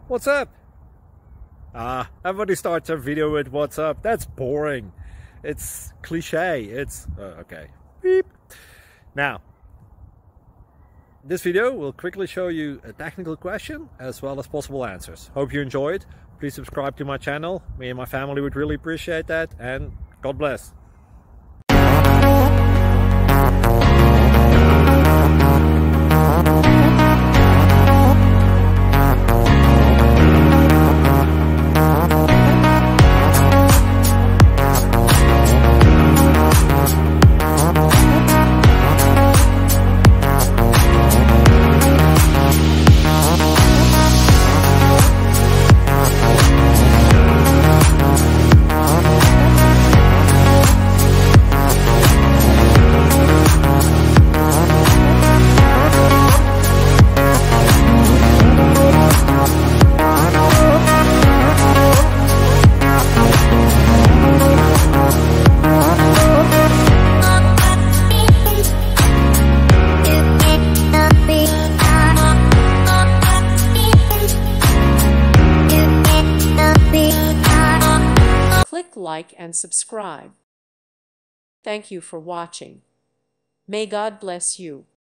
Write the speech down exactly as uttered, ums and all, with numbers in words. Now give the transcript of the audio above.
What's up? Ah, everybody starts their video with what's up. That's boring. It's cliche. It's uh, okay. Beep. Now, this video will quickly show you a technical question as well as possible answers. Hope you enjoyed. Please subscribe to my channel. Me and my family would really appreciate that, and God bless. Click like and subscribe. Thank you for watching. May God bless you.